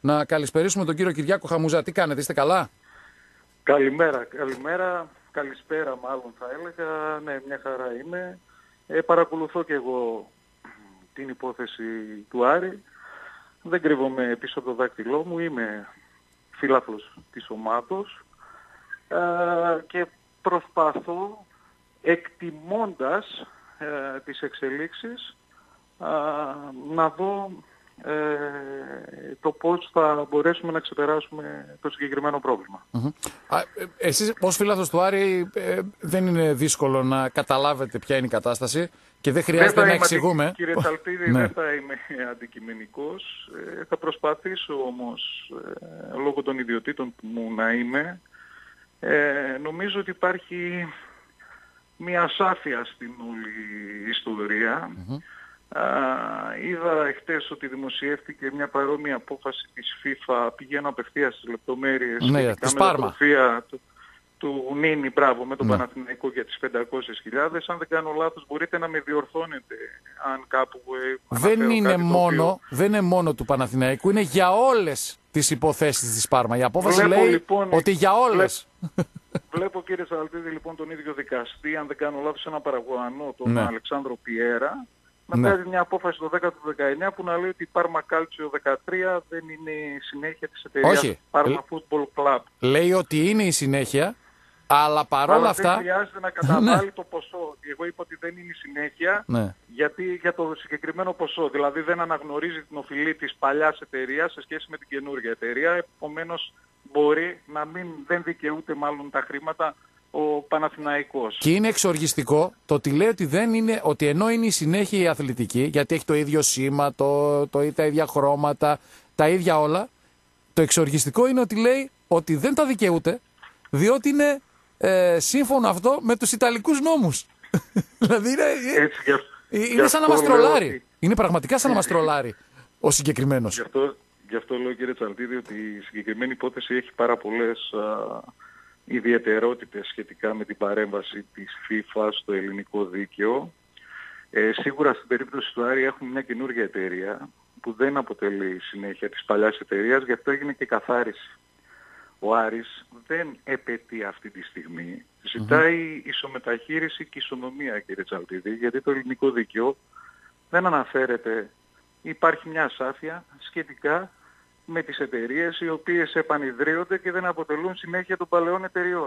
να καλησπερίσουμε τον κύριο Κυριάκο Χαμουζά. Τι κάνετε, είστε καλά? Καλημέρα. Καλησπέρα μάλλον θα έλεγα. Ναι, μια χαρά είμαι. Παρακολουθώ και εγώ την υπόθεση του Άρη. Δεν κρύβομαι πίσω από το δάκτυλό μου. Είμαι φίλαθλος της ομάδος και προσπαθώ, εκτιμώντας τις εξελίξεις, να δω το πώς θα μπορέσουμε να ξεπεράσουμε το συγκεκριμένο πρόβλημα. Εσείς ως φίλαθλος του Άρη δεν είναι δύσκολο να καταλάβετε ποια είναι η κατάσταση και δεν χρειάζεται να εξηγούμε. Κύριε Τσαλτίδη, δεν θα είμαι αντικειμενικός. Θα προσπαθήσω όμως, λόγω των ιδιωτήτων μου, να είμαι. Νομίζω ότι υπάρχει μια ασάφεια στην όλη ιστορία. Είδα εχθές ότι δημοσιεύτηκε μια παρόμοια απόφαση της FIFA, πηγαίνω απευθείας στις λεπτομέρειες, με την τροφία του Νίνη, μπράβο, με τον Παναθηναϊκό για τις 500.000. Αν δεν κάνω λάθος, μπορείτε να με διορθώνετε αν κάπου δεν είναι μόνο του Παναθηναϊκού, είναι για όλες τις υποθέσεις της Πάρμα. Η απόφαση λέει λοιπόν, ότι για όλες. Βλέπω, κύριε Σαλτίδη, λοιπόν, τον ίδιο δικαστή, αν δεν κάνω λάθος, ένα Παραγουανό, τον Αλεξάνδρο Πιέρα, να βγάζει μια απόφαση το 10 του 19 που να λέει ότι η Πάρμα Κάλτσιο 13 δεν είναι η συνέχεια της εταιρείας Πάρμα Football Club. Λέει ότι είναι η συνέχεια, αλλά παρόλα αυτά δεν χρειάζεται να καταβάλει το ποσό. Εγώ είπα ότι δεν είναι η συνέχεια, γιατί για το συγκεκριμένο ποσό. Δηλαδή δεν αναγνωρίζει την οφειλή της παλιάς εταιρείας σε σχέση με την καινούργια εταιρεία. Επομένως μπορεί να δεν δικαιούται μάλλον τα χρήματα ο Παναθηναϊκός. Και είναι εξοργιστικό το ότι λέει ότι δεν είναι, ότι ενώ είναι η συνέχεια η αθλητική, γιατί έχει το ίδιο σήμα, τα ίδια χρώματα, τα ίδια όλα, το εξοργιστικό είναι ότι λέει ότι δεν τα δικαιούται, διότι είναι σύμφωνο αυτό με τους Ιταλικούς νόμους. Δηλαδή είναι σαν να μας τρολάρει. Είναι πραγματικά σαν να μας τρολάρει ο συγκεκριμένος. Γι' αυτό λέω, κύριε Τσαλτίδη, ότι η συγκεκριμένη υπόθεση έχει πάρα πολλές ιδιαιτερότητες σχετικά με την παρέμβαση της FIFA στο ελληνικό δίκαιο. Σίγουρα στην περίπτωση του Άρη έχουμε μια καινούργια εταιρεία που δεν αποτελεί συνέχεια της παλιάς εταιρείας, γι' αυτό έγινε και καθάριση. Ο Άρης δεν επαιτεί αυτή τη στιγμή. Ζητάει ισομεταχείριση και ισονομία, κύριε Τσαλτίδη, γιατί το ελληνικό δίκαιο δεν αναφέρεται, υπάρχει μια ασάφεια σχετικά με τις εταιρείες οι οποίες επανειδρύονται και δεν αποτελούν συνέχεια των παλαιών εταιρειών.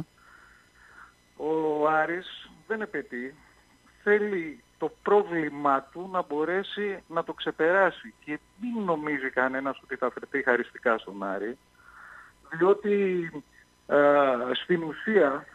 Ο Άρης δεν επαιτεί, θέλει το πρόβλημά του να μπορέσει να το ξεπεράσει και μην νομίζει κανένας ότι θα φερθεί χαριστικά στον Άρη, διότι στην ουσία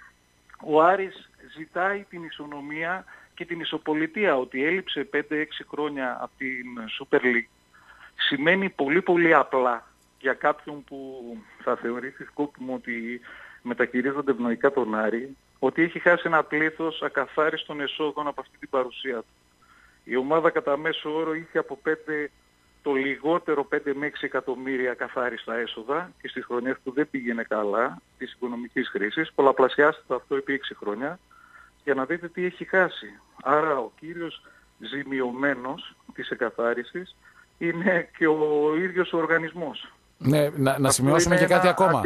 ο Άρης ζητάει την ισονομία και την ισοπολιτεία. Ότι έλειψε 5-6 χρόνια από την Super League σημαίνει πολύ πολύ απλά για κάποιον που θα θεωρήσει σκόπιμο ότι μεταχειρίζονται ευνοϊκά τον Άρη, ότι έχει χάσει ένα πλήθος ακαθάριστων εσόδων από αυτή την παρουσία του. Η ομάδα κατά μέσο όρο είχε από 5 το λιγότερο 5 με 6 εκατομμύρια καθάριστα έσοδα και στις χρονιές που δεν πήγαινε καλά της οικονομικής χρήσης. Πολλαπλασιάστε αυτό επί 6 χρόνια για να δείτε τι έχει χάσει. Άρα ο κύριος ζημιωμένος της εκαθάρισης είναι και ο ίδιος ο οργανισμός. Ναι, να σημειώσουμε και κάτι ακόμα.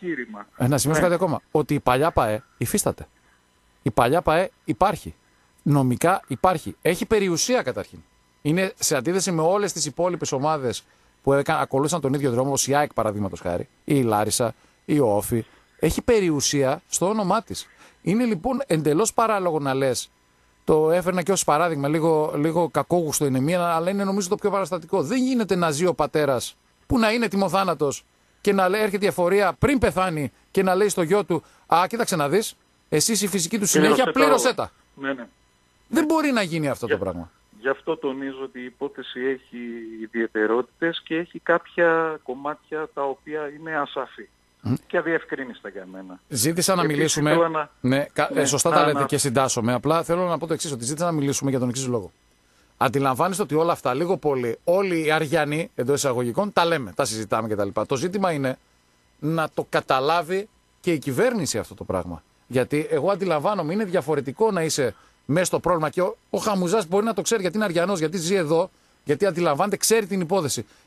Να σημειώσουμε κάτι ακόμα. Ότι η παλιά ΠΑΕ υφίσταται. Η παλιά ΠΑΕ υπάρχει. Νομικά υπάρχει. Έχει περιουσία καταρχήν. Είναι σε αντίθεση με όλες τις υπόλοιπες ομάδες που ακολούθησαν τον ίδιο δρόμο, όπως η ΑΕΚ παραδείγματος χάρη, ή η Λάρισα, ή ο Όφη. Έχει περιουσία στο όνομά της. Είναι λοιπόν εντελώς παράλογο να λες. Το έφερνα και ως παράδειγμα, λίγο κακόγουστο είναι μία, αλλά είναι νομίζω το πιο παραστατικό. Δεν γίνεται να ζει ο πατέρας που να είναι τιμοθάνατος και να λέει, έρχεται η εφορία πριν πεθάνει και να λέει στο γιο του: Α, κοίταξε να δεις, εσείς η φυσική του συνέχεια πλήρωσέ τα. Ναι. Δεν μπορεί να γίνει αυτό το πράγμα. Γι' αυτό τονίζω ότι η υπόθεση έχει ιδιαιτερότητες και έχει κάποια κομμάτια τα οποία είναι ασαφή και αδιευκρίνιστα για μένα. Ζήτησα να μιλήσουμε. Σωστά τα λέτε και συντάσσομαι. Απλά θέλω να πω το εξής, ότι ζήτησα να μιλήσουμε για τον εξής λόγο. Αντιλαμβάνεστε ότι όλα αυτά, λίγο πολύ, όλοι οι Αριανοί εντός εισαγωγικών τα λέμε, τα συζητάμε κτλ. Το ζήτημα είναι να το καταλάβει και η κυβέρνηση αυτό το πράγμα. Γιατί εγώ αντιλαμβάνομαι, είναι διαφορετικό να είσαι μέσα στο πρόβλημα και ο Χαμουζάς μπορεί να το ξέρει γιατί είναι Αριανός, γιατί ζει εδώ, γιατί αντιλαμβάνεται, ξέρει την υπόθεση.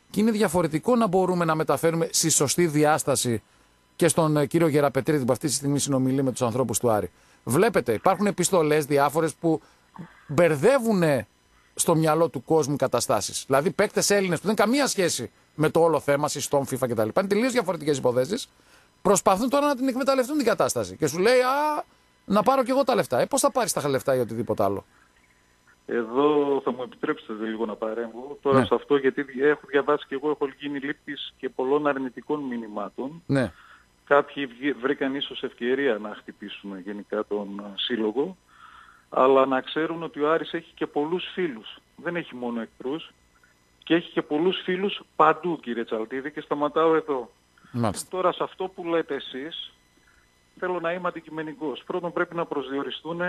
Και είναι διαφορετικό να μπορούμε να μεταφέρουμε στη σωστή διάσταση και στον κύριο Γεραπετρίδη που αυτή τη στιγμή συνομιλεί με τους ανθρώπους του Άρη. Βλέπετε, υπάρχουν επιστολές διάφορες που μπερδεύουν στο μυαλό του κόσμου καταστάσεις. Δηλαδή, παίκτες Έλληνες που δεν έχουν καμία σχέση με το όλο θέμα, συστών, FIFA κτλ. Είναι τελείως διαφορετικές υποθέσεις. Προσπαθούν τώρα να την εκμεταλλευτούν την κατάσταση. Και σου λέει, να πάρω κι εγώ τα λεφτά. Πώς θα πάρεις τα λεφτά ή οτιδήποτε άλλο? Εδώ θα μου επιτρέψετε λίγο να παρέμβω. Τώρα σε αυτό, γιατί έχω διαβάσει και εγώ, έχω γίνει λήπτης και πολλών αρνητικών μηνυμάτων. Ναι. Κάποιοι βρήκαν ίσως ευκαιρία να χτυπήσουν γενικά τον σύλλογο. Αλλά να ξέρουν ότι ο Άρης έχει και πολλούς φίλους. Δεν έχει μόνο εχθρούς. Και έχει και πολλούς φίλους παντού, κύριε Τσαλτίδη, και σταματάω εδώ. Μάλιστα. Τώρα σε αυτό που λέτε εσείς, θέλω να είμαι αντικειμενικός. Πρώτον πρέπει να προσδιοριστούν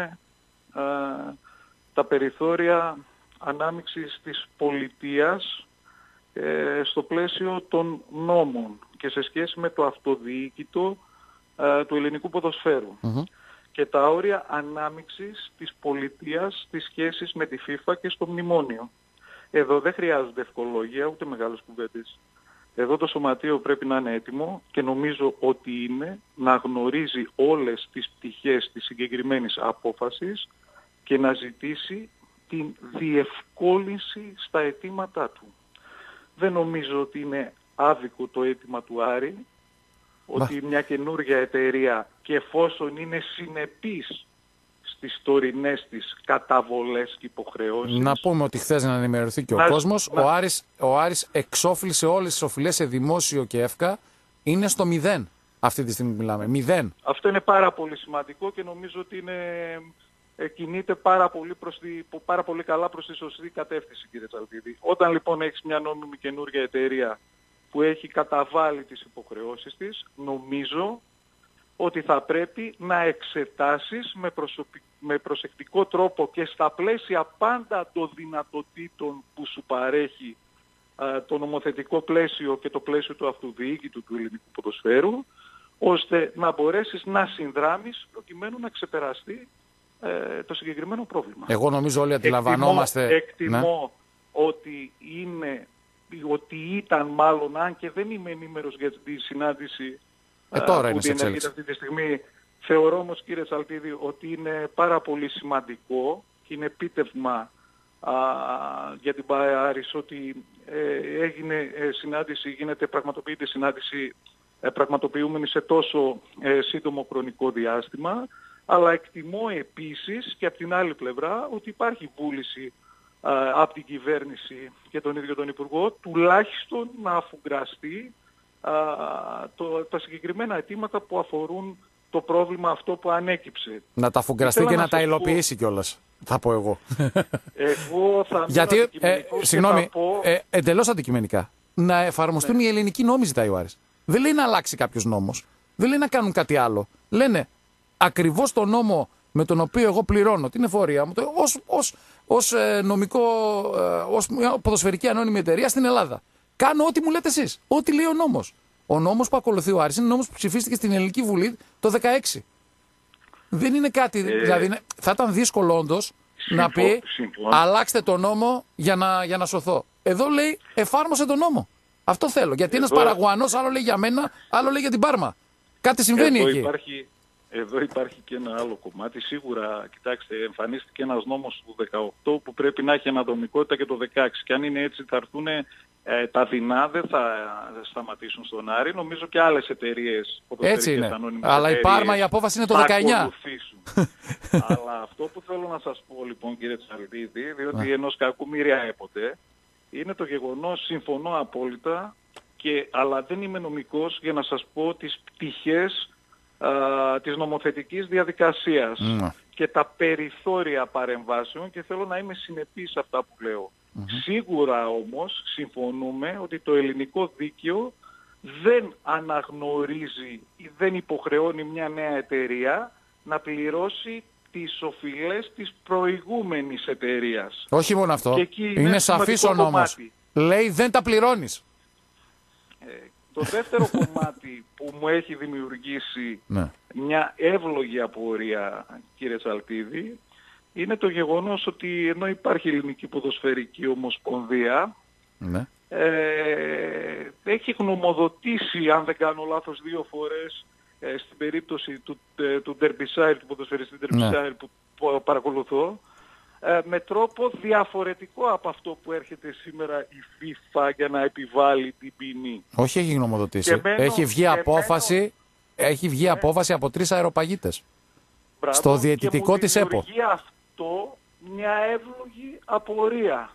τα περιθώρια ανάμειξης της πολιτείας στο πλαίσιο των νόμων και σε σχέση με το αυτοδιοίκητο του ελληνικού ποδοσφαίρου. Και τα όρια ανάμειξης της πολιτείας στις σχέσεις με τη FIFA και στο μνημόνιο. Εδώ δεν χρειάζονται ευκολόγια ούτε μεγάλες κουβέντες. Εδώ το σωματείο πρέπει να είναι έτοιμο και νομίζω ότι είναι να γνωρίζει όλες τις πτυχές της συγκεκριμένης απόφασης και να ζητήσει την διευκόλυνση στα αιτήματά του. Δεν νομίζω ότι είναι άδικο το αίτημα του Άρη, ότι μια καινούργια εταιρεία, και εφόσον είναι συνεπής στις τωρινές της καταβολές και υποχρεώσεις... Να πούμε ότι χθες να ενημερωθεί και ο κόσμος, ο Άρης εξόφλησε όλες τις οφειλές σε δημόσιο και εύκα, είναι στο 0 αυτή τη στιγμή μιλάμε, 0. Αυτό είναι πάρα πολύ σημαντικό και νομίζω ότι κινείται πάρα πολύ καλά προς τη σωστή κατεύθυνση, κύριε Τσαλτίδη. Όταν λοιπόν έχεις μια νόμιμη καινούργια εταιρεία που έχει καταβάλει τις υποχρεώσεις της, νομίζω ότι θα πρέπει να εξετάσεις με προσεκτικό τρόπο και στα πλαίσια πάντα των δυνατοτήτων που σου παρέχει το νομοθετικό πλαίσιο και το πλαίσιο του αυτοδιοίκητου του ελληνικού ποδοσφαίρου, ώστε να μπορέσεις να συνδράμεις προκειμένου να ξεπεραστεί το συγκεκριμένο πρόβλημα. Εγώ νομίζω όλοι αντιλαμβανόμαστε... Εκτιμώ ότι ήταν μάλλον, αν και δεν είμαι ενήμερος για τη συνάντηση τώρα που είναι σε εξέλιξη αυτή τη στιγμή, θεωρώ όμως, κύριε Τσαλτίδη, ότι είναι πάρα πολύ σημαντικό και είναι επίτευγμα για την ΠΑΕ Άρης ότι πραγματοποιείται συνάντηση πραγματοποιούμενη σε τόσο σύντομο χρονικό διάστημα, αλλά εκτιμώ επίσης και από την άλλη πλευρά ότι υπάρχει βούληση από την κυβέρνηση και τον ίδιο τον Υπουργό τουλάχιστον να αφουγκραστεί τα συγκεκριμένα αιτήματα που αφορούν το πρόβλημα αυτό που ανέκυψε. Να τα αφουγκραστεί και να τα υλοποιήσει κιόλας, θα πω εγώ. Εγώ θα γιατί, συγγνώμη, εντελώς αντικειμενικά, να εφαρμοστούν οι ελληνικοί νόμοι, ζητάει ο Άρης. Δεν λέει να αλλάξει κάποιος νόμος. Δεν λέει να κάνουν κάτι άλλο. Λένε ακριβώς το νόμο με τον οποίο εγώ πληρώνω την εφορία μου ως ποδοσφαιρική ανώνυμη εταιρεία στην Ελλάδα. Κάνω ό,τι μου λέτε εσείς. Ό,τι λέει ο νόμος. Ο νόμος που ακολουθεί ο Άρης είναι νόμος που ψηφίστηκε στην Ελληνική Βουλή το 2016. Δεν είναι κάτι. Δηλαδή θα ήταν δύσκολο όντως να πει αλλάξτε τον νόμο για να σωθώ. Εδώ λέει εφάρμοσε τον νόμο. Αυτό θέλω. Γιατί ένας Παραγουανός άλλο λέει για μένα, άλλο λέει για την Πάρμα. Κάτι συμβαίνει εκεί. Εδώ υπάρχει και ένα άλλο κομμάτι. Σίγουρα, κοιτάξτε, εμφανίστηκε ένας νόμος του 18 που πρέπει να έχει αναδομικότητα και το 16. Και αν είναι έτσι θα έρθουν τα δεινά, δεν θα σταματήσουν στον Άρη. Νομίζω και άλλες εταιρείες. Έτσι είναι. Αλλά η Πάρμα η απόφαση είναι το 19. Αλλά αυτό που θέλω να σας πω λοιπόν, κύριε Τσαλτίδη, διότι ενός κακού μοίρια έποτε, είναι το γεγονός, συμφωνώ απόλυτα, αλλά δεν είμαι νομικός για να σας πω τις πτυχές της νομοθετικής διαδικασίας και τα περιθώρια παρεμβάσεων, και θέλω να είμαι συνεπής σε αυτά που λέω. Σίγουρα όμως συμφωνούμε ότι το ελληνικό δίκαιο δεν αναγνωρίζει ή δεν υποχρεώνει μια νέα εταιρεία να πληρώσει τις οφειλές της προηγούμενης εταιρείας. Όχι μόνο αυτό. Είναι σαφής ο νόμος. Λέει δεν τα πληρώνεις. Το δεύτερο κομμάτι που μου έχει δημιουργήσει μια εύλογη απορία, κύριε Τσαλτίδη, είναι το γεγονός ότι ενώ υπάρχει Ελληνική Ποδοσφαιρική Ομοσπονδία, έχει γνωμοδοτήσει, αν δεν κάνω λάθος, 2 φορές στην περίπτωση του Derbyshire, του ποδοσφαιριστή Derbyshire που παρακολουθώ, με τρόπο διαφορετικό από αυτό που έρχεται σήμερα η FIFA για να επιβάλλει την ποινή. Όχι, έχει γνωμοδοτήσει. Έχει βγει απόφαση, έχει βγει απόφαση από 3 αεροπαγίτες. Στο διαιτητικό της ΕΠΟ. Δημιουργεί αυτό μια εύλογη απορία.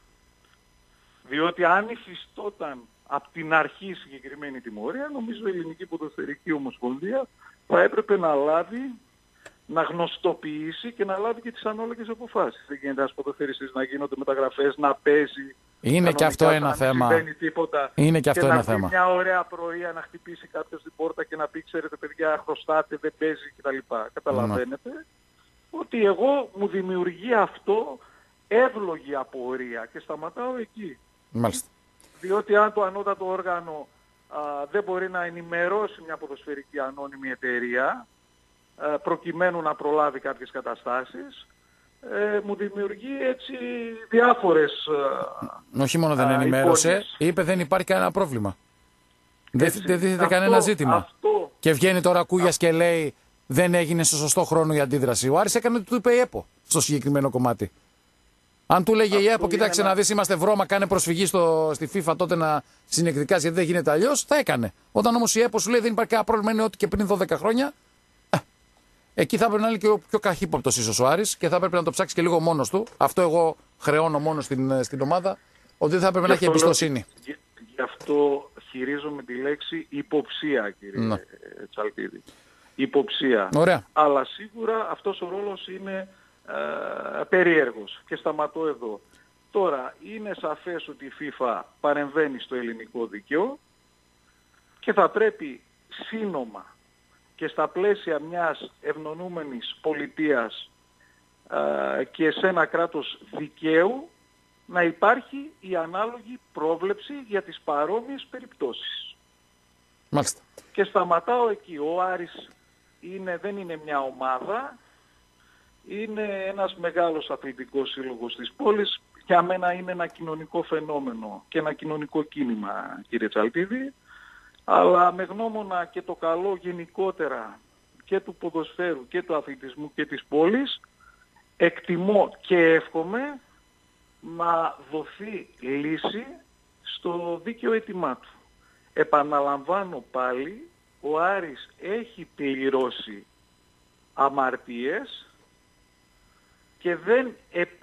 Διότι αν υφιστόταν από την αρχή συγκεκριμένη τιμωρία, νομίζω η Ελληνική Ποδοσφαιρική Ομοσπονδία θα έπρεπε να λάβει, να γνωστοποιήσει και να λάβει και τις ανάλογες αποφάσεις. Δεν γίνεται ένας ποδοσφαιριστής να γίνονται μεταγραφές, να παίζει. Είναι και αυτό ένα θέμα. Είναι και αυτό ένα θέμα. Να μια ωραία πρωία να χτυπήσει κάποιος την πόρτα και να πει, ξέρετε παιδιά, χρωστάτε, δεν παίζει κτλ. Καταλαβαίνετε ότι εγώ μου δημιουργεί αυτό εύλογη απορία και σταματάω εκεί. Μάλιστα. Διότι αν το ανώτατο όργανο δεν μπορεί να ενημερώσει μια ποδοσφαιρική ανώνυμη εταιρεία προκειμένου να προλάβει κάποιες καταστάσεις, μου δημιουργεί έτσι διάφορες όχι μόνο δεν ενημέρωσε, υπόνοιες. είπε δεν υπάρχει κανένα πρόβλημα. Δεν δίδεται κανένα ζήτημα. Και βγαίνει τώρα Κούγιας και λέει δεν έγινε στο σωστό χρόνο η αντίδραση. Ο Άρης έκανε ό,τι του είπε η ΕΠΟ στο συγκεκριμένο κομμάτι. Αν του λέγε η ΕΠΟ, κοίταξε να δεις, είμαστε βρώμα, κάνε προσφυγή στη FIFA τότε να συνεκδικάσει γιατί δεν γίνεται αλλιώς, θα έκανε. Όταν όμως η ΕΠΟ σου λέει δεν υπάρχει κανένα πρόβλημα, είναι ό,τι και πριν 12 χρόνια, εκεί θα έπρεπε να είναι και ο πιο καχύποπτος ίσως ο Άρης και θα έπρεπε να το ψάξει και λίγο μόνος του. Αυτό εγώ χρεώνω μόνο στην ομάδα, ότι δεν θα έπρεπε να έχει εμπιστοσύνη. Γι' αυτό χειρίζομαι τη λέξη υποψία, κύριε Τσαλτίδη. Υποψία. Ωραία. Αλλά σίγουρα αυτός ο ρόλος είναι περίεργος και σταματώ εδώ. Τώρα είναι σαφές ότι η FIFA παρεμβαίνει στο ελληνικό δίκαιο και θα πρέπει σύνομα και στα πλαίσια μιας ευνονούμενης πολιτείας και σε ένα κράτος δικαίου να υπάρχει η ανάλογη πρόβλεψη για τις παρόμοιες περιπτώσεις. Μάλιστα. Και σταματάω εκεί. Ο Άρης δεν είναι μια ομάδα, είναι ένας μεγάλος αθλητικός σύλλογος της πόλης. Για μένα είναι ένα κοινωνικό φαινόμενο και ένα κοινωνικό κίνημα, κύριε Τσαλτίδη, αλλά με γνώμονα και το καλό γενικότερα και του ποδοσφαίρου και του αθλητισμού και της πόλης, εκτιμώ και εύχομαι να δοθεί λύση στο δίκαιο αίτημά του. Επαναλαμβάνω πάλι, ο Άρης έχει πληρώσει αμαρτίες και δεν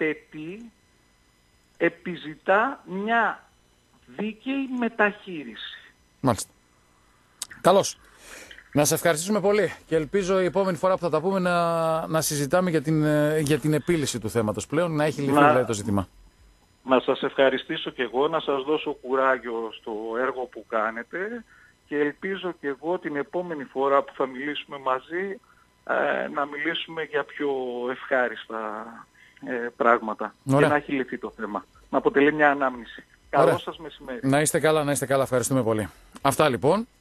επιζητά μια δίκαιη μεταχείριση. Μάλιστα. Καλώς. Να σε ευχαριστήσουμε πολύ και ελπίζω η επόμενη φορά που θα τα πούμε να συζητάμε για την επίλυση του θέματος πλέον, να έχει λυθεί δηλαδή το ζήτημα. Να σας ευχαριστήσω και εγώ, να σας δώσω κουράγιο στο έργο που κάνετε και ελπίζω και εγώ την επόμενη φορά που θα μιλήσουμε μαζί να μιλήσουμε για πιο ευχάριστα πράγματα. Ωραία. Και να έχει λυθεί το θέμα. Να αποτελεί μια ανάμνηση. Καλό σας μεσημέρι. Να είστε καλά, να είστε καλά. Ευχαριστούμε πολύ. Αυτά λοιπόν.